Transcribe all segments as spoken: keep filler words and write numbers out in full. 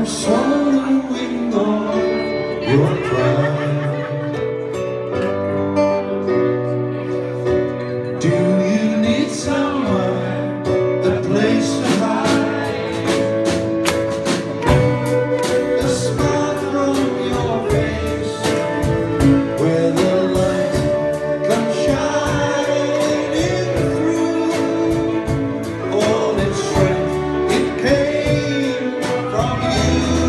swallowing all your pride. Do you need somewhere, a place to hide? A smile from your face, where the light comes shining through. All its strength, it came from you.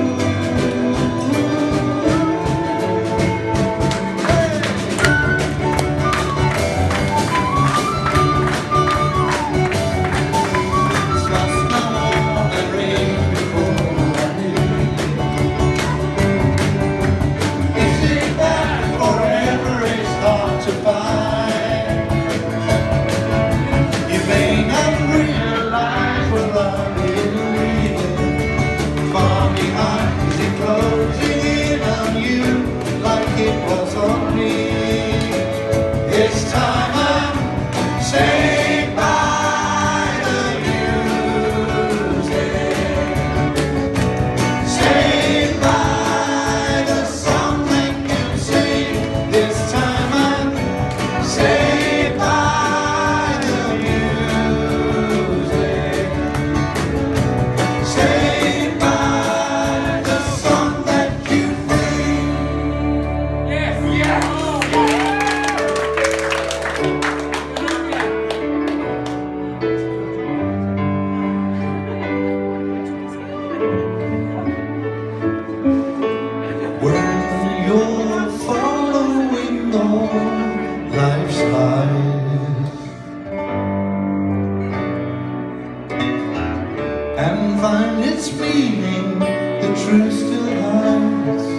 It's time I'm saying bye to music, saying bye to something you sing. This time I'm saying bye to music, saying bye to song that you bring. Yes, yes. When you're following all life's highs and find its meaning, the truth still hides.